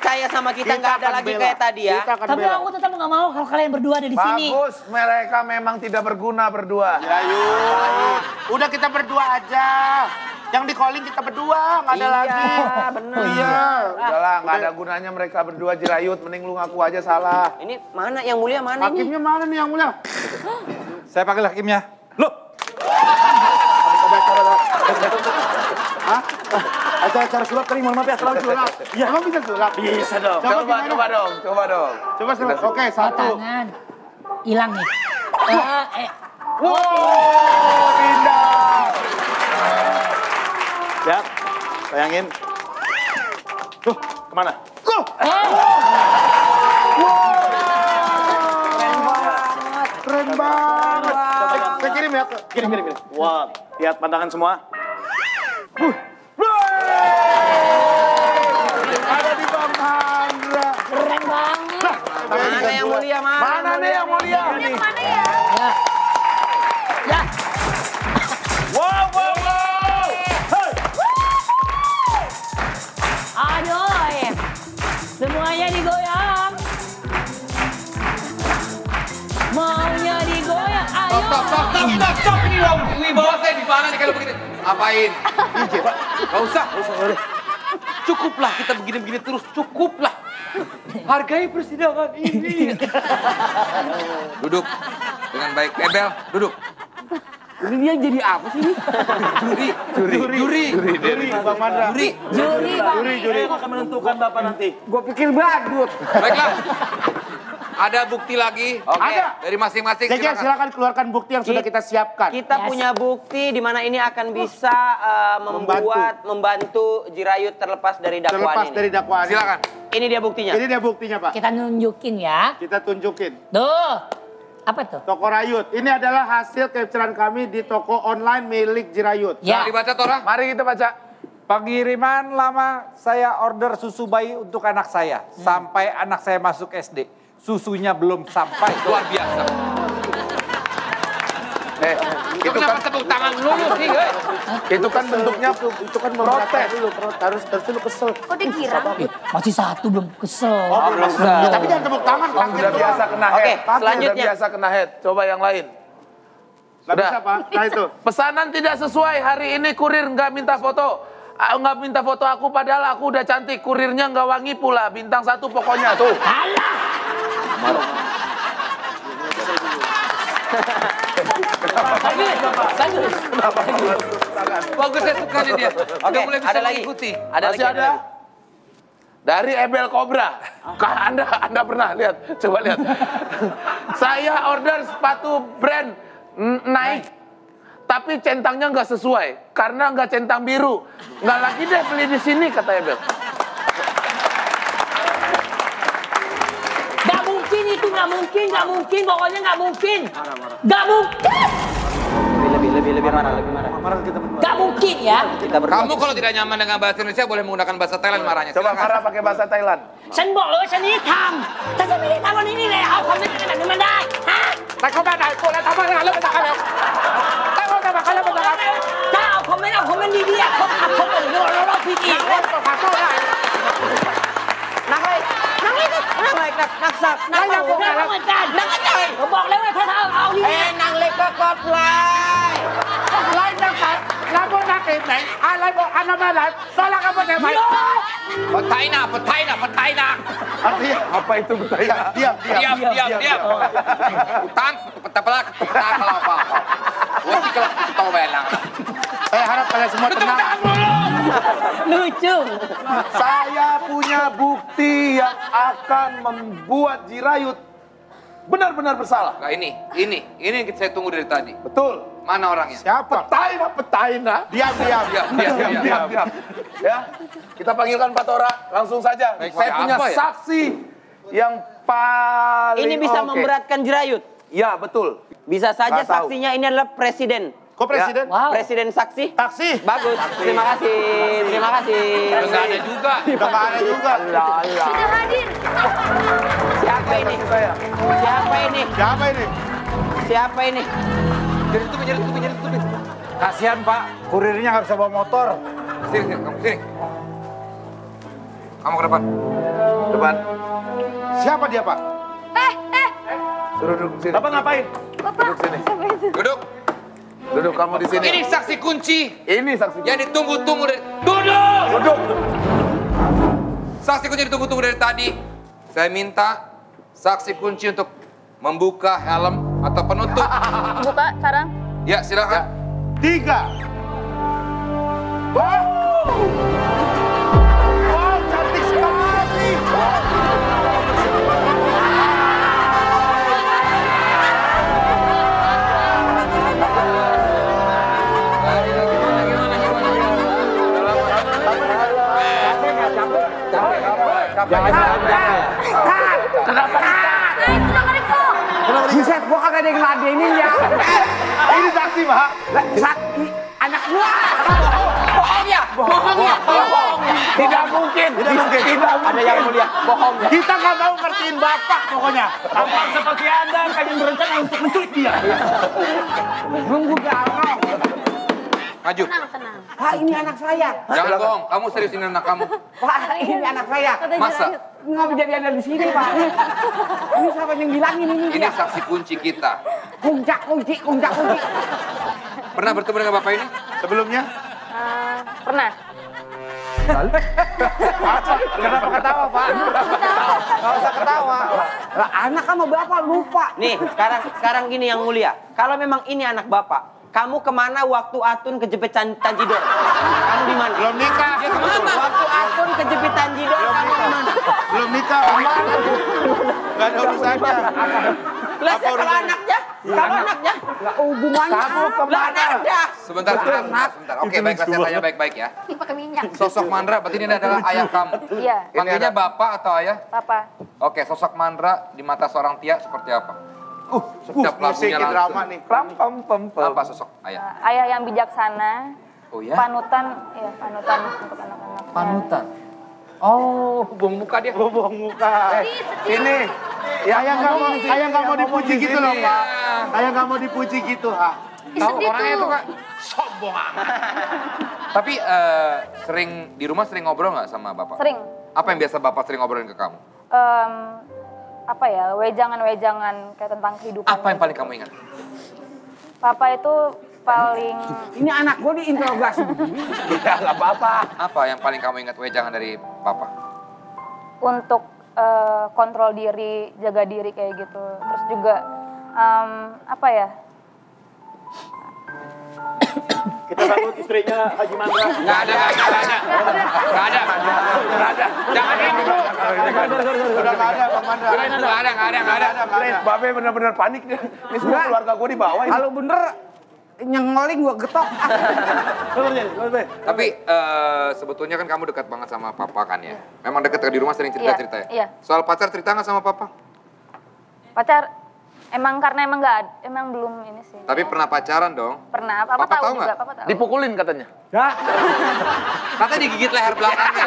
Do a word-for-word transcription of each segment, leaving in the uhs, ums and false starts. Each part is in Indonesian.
percaya sama kita, nggak ada lagi bela. kayak tadi ya. Tapi bela. Aku tetap nggak mau kalau kalian berdua ada di sini. Bagus, mereka memang tidak berguna berdua. Jirayu, udah kita berdua aja. Yang di calling kita berdua, nggak ada Iya, lagi. bener. Iya. Udahlah, nggak ada gunanya mereka berdua Jirayut. Mending lu ngaku aja salah. Ini mana yang mulia mana ini? Hakimnya mana nih yang mulia? Saya panggil hakimnya. Loh. Hah? Acara-acara sulap tadi, mohon maaf ya, selalu sulap. Iya. Emang bisa sulap? Bisa dong. Coba, coba, coba dong, coba dong. Coba sulap. Oke, Oh, satu. tangan. Hilang nih. Eh, eh. Wow, pindah. Siap, bayangin. Tuh, kemana? Tuh! Eh. Keren banget. Saya kirim ya, kirim, kirim, kirim. Wah, lihat pandangan semua. Uh. Ada di Bang Handra. Keren banget. Mana yang mulia mana? Mana nih yang mulia? Mana ya? Ya. Ya. Wow, wow, wow. Hey. Aduh. Semuanya digoyang. Maunya digoyang. Ayo. Stop, stop, stop, stop, stop. Ini wibawa saya di mana nih kalau begini? Ngapain? Gak usah. Cukuplah kita begini-begini terus, cukuplah. Hargai persidangan ini. Duduk dengan baik. Ebel, duduk. Ini dia jadi apa sih ini? Juri, juri, juri, juri, Juri, Bang Mandra. juri. Juri, Bang. Juri, juri. Akan menentukan Bapak nanti. Gue pikir badut. Baiklah. Ada bukti lagi? Oke. Ada. Dari masing-masing Jadi silakan. silakan keluarkan bukti yang sudah kita siapkan. Kita Yes. punya bukti di mana ini akan bisa uh, membuat, membantu Jirayut terlepas dari dakwaan Terlepas ini. dari dakwaan. Silakan. Ini dia buktinya. Ini dia buktinya, Pak. Kita nunjukin ya. Kita tunjukin. Tuh. Apa tuh? Toko Rayut. Ini adalah hasil capturean kami di toko online milik Jirayut. Ya. Dibaca Tora. Mari kita baca. Pengiriman lama saya order susu bayi untuk anak saya. Sampai anak saya masuk S D. Susunya belum sampai. Luar biasa. Eh, Itu kenapa tepuk tangan dulu sih? eh? itu kan bentuknya Itu kan protes. dulu, protes. Harus harus dulu kesel. Kok dikira? Masih satu belum kesel. Oh, belum kesel. Ya, tapi jangan tepuk tangan, Pak. Udah biasa kena Oke, head. Tapi selanjutnya. Udah biasa kena head. Coba yang lain. Nggak Udah. bisa, Pak. Nah itu. Pesanan tidak sesuai. Hari ini kurir nggak minta foto. Ah, nggak minta foto aku padahal aku udah cantik. Kurirnya nggak wangi pula. Bintang satu pokoknya tuh. Bagus, saya suka nih dia. Oke, Udah mulai bisa ada lagi. mengikuti. Ada Masih lagi. ada? Dari Ebel Cobra. Kah Anda Anda pernah lihat? Coba lihat. Saya order sepatu brand N- Nike. Tapi centangnya nggak sesuai karena nggak centang biru. Nggak lagi deh beli di sini kata Ebel. Gak mungkin itu, gak mungkin, gak mungkin, pokoknya gak mungkin. Gak mungkin. Lebih, lebih, lebih marah, lebih marah. Gak mungkin ya. Kita berdua. Kamu kalau tidak nyaman dengan bahasa Indonesia boleh menggunakan bahasa Thailand marahnya. Coba Silakan. marah pakai bahasa Thailand. ฉันบอกเลยว่าฉันไม่ได้ทำแต่ฉันไม่ได้ทำวันนี้นี่เลยเอาความไม่ได้แบบนี้มาได้ฮะแต่เขาได้ไหนกูแล้วทำไมงานเรื่องภาษาอะไรแต่เขาจะมาเขาเรื่องภาษาอะไรถ้าเอาคอมเมนต์เอาคอมเมนต์ดีๆอะเขาทำคอมเมนต์อย่างนี้เราเราผิดอีกคนต่อขาเข้าได้นักเลยนักเลยนักเลยนักนักสับนักนั่งอย่างผมเหมือนกันนั่งกันเลยผมบอกแล้วว่าถ้าเอาเอาดีเอ้นังเล็กก็กดไลค์ไล่ตั้งแต่แล้วพวกนักเตะไหนอะไรบอกอันนั้นมาไหนตอนแรกก็ไม่ได้ไหม Petaina, petaina, petaina. Artinya Apa itu bertanya? diam, diam. Diam, diam, diam. Utang, petapelak, petapelak kalau apa-apa. Wati kalau tahu belang. Saya harap kalian semua tenang. lucu Saya punya bukti yang akan membuat Jirayut benar-benar bersalah. Nah ini, ini, ini yang saya tunggu dari tadi. Betul. Mana orangnya? Siapa? Petaina, petaina. Diam, diam. Diam, diam, diam, diam. diam. Ya, kita panggilkan Pak Tora langsung saja. Baik, Saya siapa punya ya? saksi yang paling Ini bisa oke. memberatkan Jirayut. Ya, betul. Bisa saja Nggak tahu. saksinya ini adalah presiden. Kok presiden? wow Presiden saksi. Taksi. Bagus. Terima kasih. Terima kasih. Enggak ada juga. Udah nggak ada juga. Tidak hadir. Siapa ini? Saya. Siapa ini? Siapa ini? Siapa ini? Jadi itu, jadi itu, jadi itu. Kasihan Pak, kurirnya nggak bisa bawa motor. Sini, sini, kamu sini. Kamu ke depan. Depan. Siapa dia, Pak? Eh, eh. Suruh duduk sini. Bapak ngapain? Bapak. Duduk sini. Siapa itu? Duduk. Duduk kamu di sini. Ini saksi kunci Ini saksi. yang ditunggu-tunggu dari... Duduk! Duduk. Saksi kunci yang ditunggu-tunggu dari tadi. Saya minta saksi kunci untuk membuka helm atau penutup. Buka sekarang. Ya, silakan. Tiga. Wow. Wow, cantik sekali. Kenapa? Eh, kenapa Riko? Buset, gua kagak ada yang ngeladenin ya. Ini saksi, Pak. Sakti, anak gua. Bohong ya, bohong ya, bohong ya. Tidak mungkin. Tidak mungkin. Tidak Ada yang mulia. bohong. Kita nggak mau ngertiin Bapak pokoknya. Tampak seperti Anda kalian berencana untuk menculik dia. Nunggu garong. Maju. Tenang, tenang. Pak, ini anak saya. Jangan bohong, kamu serius ini anak kamu. Pak, ini anak saya. Masa? Nggak menjadi ada di sini, Pak. Ini siapa yang bilangin ini Ini dia? saksi kunci kita. Kuncak kunci, kuncak kunci. Pernah bertemu dengan Bapak ini? Sebelumnya, Eh, pernah. Kenapa ketawa, Pak? Nggak usah ketawa. Lah, anak sama bapak lupa. Nih, sekarang sekarang gini yang mulia. Kalau memang ini anak bapak, kamu kemana waktu Atun kejepit Tan- Tanjidor? Kamu di mana? belum nikah. Dia kemana? Waktu Atun kejepit Tanjidor, kamu di mana? Belum nikah. Nggak ada urusannya. Lah, Apa kalau urusannya? anaknya, kalau anaknya, Lah, hubungannya lah apa? anaknya. Sebentar, sebentar, sebentar, sebentar. Oke, baiklah, saya tanya baik-baik ya. Ih, pakai minyak. Sosok Mandra, berarti ini adalah ayah kamu. Iya, Panggilnya bapak atau ayah? Papa. Oke, sosok Mandra di mata seorang Tia seperti apa? Uh, Setiap uh, lagunya musik drama langsung. nih. Pam pam pam pam. Apa sosok ayah? Eh, ayah yang bijaksana. Oh ya? Panutan, ya panutan untuk anak-anak. Panutan. Oh, buang muka dia. Bohong muka. Ini. Ya, ayah nggak mau, ayah nggak mau dipuji gitu loh, Pak. Ayah nggak mau dipuji gitu, ha. Tahu sedih orangnya tuh. itu Kak? Sombong amat. Tapi eh, sering di rumah sering ngobrol nggak sama bapak? Sering. Apa yang biasa bapak sering ngobrolin ke kamu? Em, apa ya, wejangan-wejangan kayak tentang kehidupan. Apa yang paling kamu ingat? Papa itu paling Ini anak gua diinterogasi. Ya, nggak apa-apa. Apa yang paling kamu ingat wejangan dari papa? untuk eh, kontrol diri, jaga diri kayak gitu. Terus juga em, apa ya? Kita sambut istrinya Haji Mandra. Nggak ada, nggak ada, nggak ada. Nggak ada. Nggak ada. Jangan ini. Udah nggak ada, Bang Mandra. Nggak ada, nggak ada, nggak ada, nggak ada. Babe bener-bener panik dia. Ini semua keluarga gue di bawah ini. Kalau bener nyengoling gua getok. Tapi eh, sebetulnya kan kamu dekat banget sama papa kan ya? Memang dekat di rumah sering cerita-cerita ya? Iya, iya. Soal pacar cerita nggak sama papa? Pacar emang karena emang nggak ad- emang belum ini sih. Tapi pernah pacaran dong? Pernah. Papa, Papa tahu tahu juga, nggak? Papa tahu. Dipukulin katanya. Ya. Katanya digigit leher belakangnya.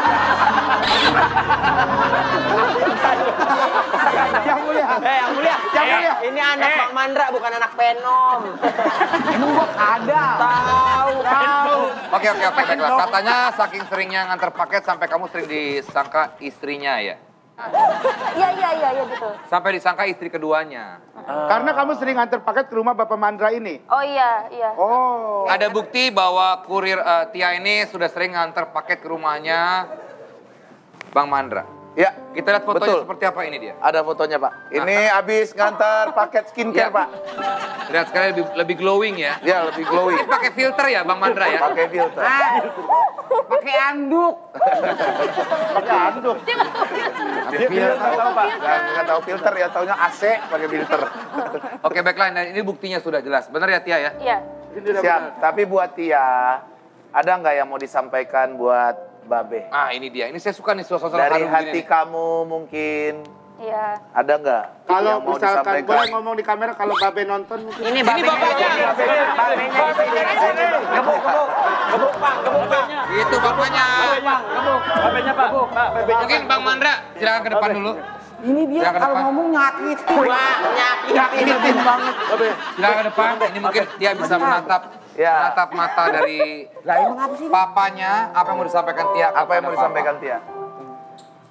Yang mulia. Eh, yang mulia. Yang Eh, mulia. Ini anak Bang Mandra, bukan anak Penom. Emang gua ada. Tahu, tahu. Oke, oke, oke, baiklah. Katanya saking seringnya nganter paket sampai kamu sering disangka istrinya ya? Iya, iya, iya, iya gitu. Sampai disangka istri keduanya. Karena kamu sering antar paket ke rumah Bapak Mandra ini. Oh iya, iya. Oh. Ada bukti bahwa kurir eh, Tia ini sudah sering nganter paket ke rumahnya Bang Mandra. Ya, Kita lihat fotonya Betul. seperti apa ini dia. ada fotonya Pak. Ini habis ngantar paket skincare Ya. Pak. Lihat sekali lebih, lebih glowing ya. Ya, lebih glowing. Ini pakai filter ya Bang Mandra ya? Pakai filter. Ah, pakai anduk. Pakai anduk. Pakai filter tahu Pak. Nggak nggak tahu filter ya, taunya A C pakai filter. Oke, baiklah. Nah, ini buktinya sudah jelas. Benar ya Tia ya? Iya. Siap. Tapi buat Tia, ada nggak yang mau disampaikan buat Babe? Ah, ini dia. Ini saya suka nih suasana Dari harum hati gini nih. kamu mungkin Iya. ada nggak Kalau yang mau misalkan disampaikan? boleh ngomong di kamera kalau Babe nonton mungkin. Ini babenya. bapaknya. Babenya di sini. Gebuk, gebuk. Gebuk, Pak. Gebuk, Pak. Itu bapaknya. Babenya Pak. Pak, babenya. Mungkin Bang Mandra, silakan ke depan dulu. Ini dia Silakan kalau depan. ngomong nyakitin. Wah, nyakitin banget. Silakan ke depan. Ini mungkin dia bisa menatap Ya. menatap mata dari Lah emang apa sih? papanya. Apa yang mau disampaikan Tia? Apa yang mau kepada disampaikan papa? Tia?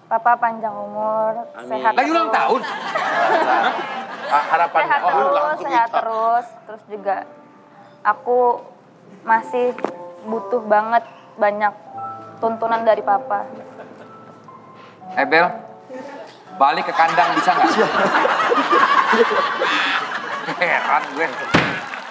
Papa panjang umur, sehat Lagi ulang terus. tahun. Ha- Harapan Sehat oh, terus, langsung sehat kita. terus. Terus juga aku masih butuh banget banyak tuntunan dari Papa. Ebel, balik ke kandang bisa nggak? Heran gue.